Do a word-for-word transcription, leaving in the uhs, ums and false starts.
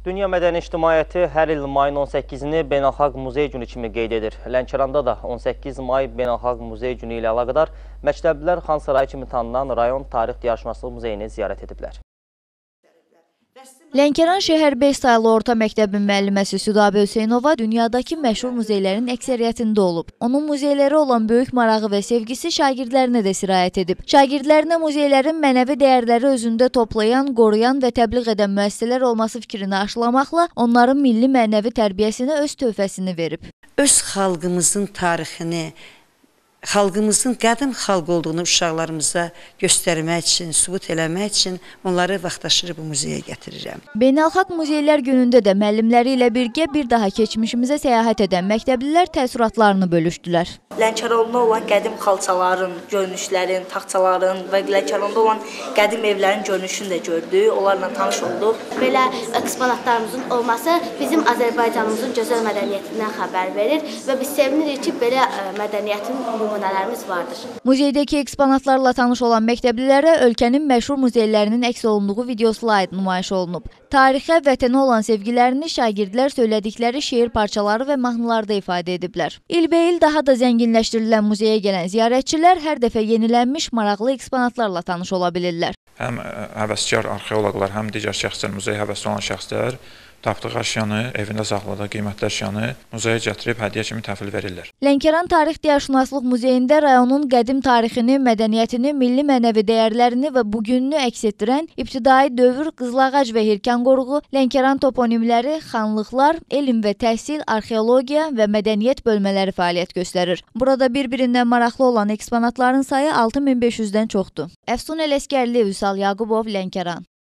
Dünya mədəni ictimaiyyəti hər il mayın on səkkizini Beynəlxalq Muzey Günü kimi qeyd edir. Lənkəranda da on səkkiz may Beynəlxalq Muzey Günü ilə əlaqədar məktəblilər Xan Sarayı kimi tanınan rayon tarix diyarşünaslıq muzeyini ziyarət ediblər. Lənkəran şəhər beş saylı orta məktəbin müəlliməsi Südabə Hüseynova dünyadakı məşhur muzeylərin əksəriyyətində olub. Onun muzeylərə olan böyük marağı və sevgisi şagirdlərinə də sirayət edib. Şagirdlərinə muzeylərin mənəvi dəyərləri özündə toplayan, qoruyan və təbliğ edən müəssisələr olması fikrini aşılamaqla onların milli mənəvi tərbiyəsinə öz töhfəsini verib. Öz xalqımızın tarixini, xalqımızın qədim xalq olduğunu uşaqlarımıza göstərmək üçün, sübut eləmək üçün onları vaxtaşırı bu muzeyə gətirirəm. Beynəlxalq Muzeylər Günündə də müəllimləri ilə birgə bir daha keçmişimizə səyahət edən məktəblilər təəssüratlarını bölüşdülər. Lənkəranda olan qədim xalçaların, görünüşlərin, taxtaların və Lənkəranda olan qədim evlərin görünüşünü də gördük, onlarla tanış olduq. Belə eksponatlarımızın olması bizim Azərbaycanımızın gözəl mədəniyyətindən xəbər verir və biz sevinirik ki, belə mədəniyyətin nümunələrimiz vardır. Muzeydəki eksponatlarla tanış olan məktəblilərə ölkənin məşhur muzeylərinin əks olunduğu video slayd nümayiş olunub. Tarixə, vətənə olan sevgilərini şagirdlər söylədikləri şeir parçaları və mahnılarda ifadə ediblər. İlbəil daha da zənginləşdirilən muzeyə gələn ziyarətçilər hər dəfə yenilənmiş maraqlı eksponatlarla tanış ola bilirlər. Həm həvəskar arxeoloqlar, həm digər şəxslər, muzeyə həvəsli olan şəxslər tapdığı əşyanı, evində saxladığı qiymətli əşyanı muzeyə gətirib hədiyyə kimi təhvil verirlər. Lənkəran Tarix Diyarşünaslıq Muzeyində rayonun qədim tarixini, mədəniyyətini, milli mənəvi dəyərlərini və bugününü əks etdirən ibtidai dövr, Qızılağac və Hirkan qoruğu, Lənkəran toponimləri, xanlıqlar, elm və təhsil, arxeologiya və mədəniyyət bölmələri fəaliyyət göstərir. Burada bir-birindən maraqlı olan eksponatların sayı altı min beş yüzdən çoxdur. Əfsun Ələskərli, Vüsal Yaqubov, Lənkəran.